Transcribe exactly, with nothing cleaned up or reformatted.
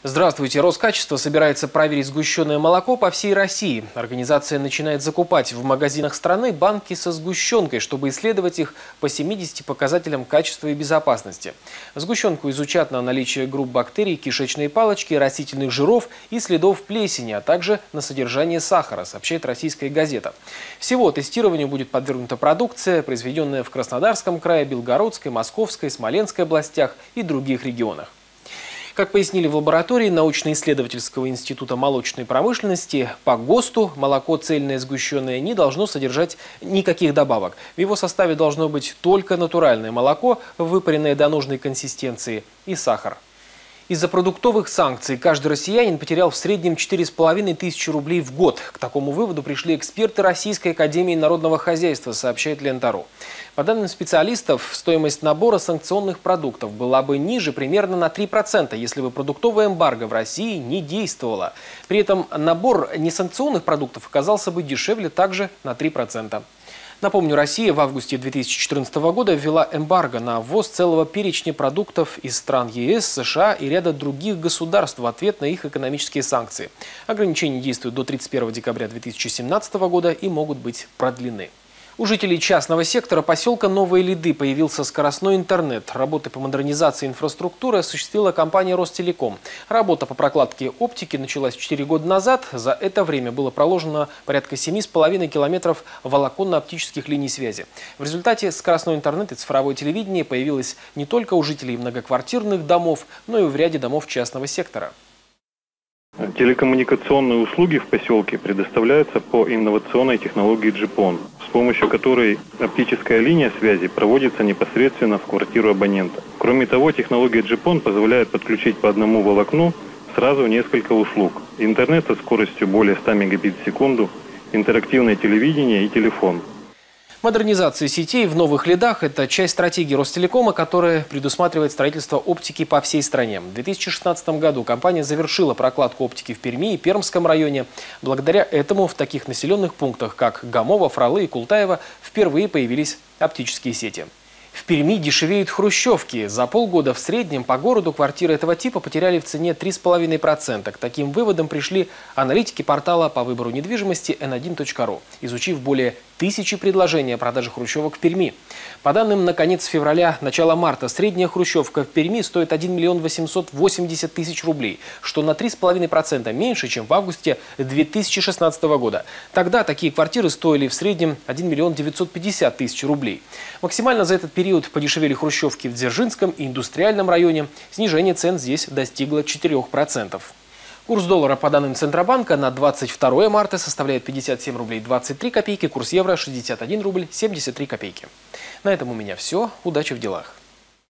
Здравствуйте. Роскачество собирается проверить сгущенное молоко по всей России. Организация начинает закупать в магазинах страны банки со сгущенкой, чтобы исследовать их по семидесяти показателям качества и безопасности. Сгущенку изучат на наличие групп бактерий, кишечной палочки, растительных жиров и следов плесени, а также на содержание сахара, сообщает «Российская газета». Всего тестированию будет подвергнута продукция, произведенная в Краснодарском крае, Белгородской, Московской, Смоленской областях и других регионах. Как пояснили в лаборатории научно-исследовательского института молочной промышленности, по ГОСТу молоко цельное сгущенное не должно содержать никаких добавок. В его составе должно быть только натуральное молоко, выпаренное до нужной консистенции, и сахар. Из-за продуктовых санкций каждый россиянин потерял в среднем четыре с половиной тысячи рублей в год. К такому выводу пришли эксперты Российской академии народного хозяйства, сообщает Лента.ру. По данным специалистов, стоимость набора санкционных продуктов была бы ниже примерно на три процента, если бы продуктовое эмбарго в России не действовало. При этом набор несанкционных продуктов оказался бы дешевле также на три процента. Напомню, Россия в августе две тысячи четырнадцатого года ввела эмбарго на ввоз целого перечня продуктов из стран ЕС, США и ряда других государств в ответ на их экономические санкции. Ограничения действуют до тридцать первого декабря две тысячи семнадцатого года и могут быть продлены. У жителей частного сектора поселка Новые Лиды появился скоростной интернет. Работы по модернизации инфраструктуры осуществила компания «Ростелеком». Работа по прокладке оптики началась четыре года назад. За это время было проложено порядка семи с половиной километров волоконно-оптических линий связи. В результате скоростной интернет и цифровое телевидение появилось не только у жителей многоквартирных домов, но и в ряде домов частного сектора. Телекоммуникационные услуги в поселке предоставляются по инновационной технологии джипон, с помощью которой оптическая линия связи проводится непосредственно в квартиру абонента. Кроме того, технология джипон позволяет подключить по одному волокну сразу несколько услуг. Интернет со скоростью более ста мегабит в секунду, интерактивное телевидение и телефон. Модернизация сетей в Новых Лидах – это часть стратегии Ростелекома, которая предусматривает строительство оптики по всей стране. В две тысячи шестнадцатом году компания завершила прокладку оптики в Перми и Пермском районе. Благодаря этому в таких населенных пунктах, как Гомово, Фролы и Култаево, впервые появились оптические сети. В Перми дешевеют хрущевки. За полгода в среднем по городу квартиры этого типа потеряли в цене три с половиной процента. К таким выводам пришли аналитики портала по выбору недвижимости эн один точка ру, изучив более тысячи предложений о продаже хрущевок в Перми. По данным на конец февраля, начало марта, средняя хрущевка в Перми стоит один миллион восемьсот восемьдесят тысяч рублей, что на три с половиной процента меньше, чем в августе две тысячи шестнадцатого года. Тогда такие квартиры стоили в среднем один миллион девятьсот пятьдесят тысяч рублей. Максимально за этот период подешевели хрущевки в Дзержинском и Индустриальном районе. Снижение цен здесь достигло четырёх процентов. Курс доллара по данным Центробанка на двадцать второе марта составляет пятьдесят семь рублей двадцать три копейки, курс евро шестьдесят один рубль семьдесят три копейки. На этом у меня все. Удачи в делах.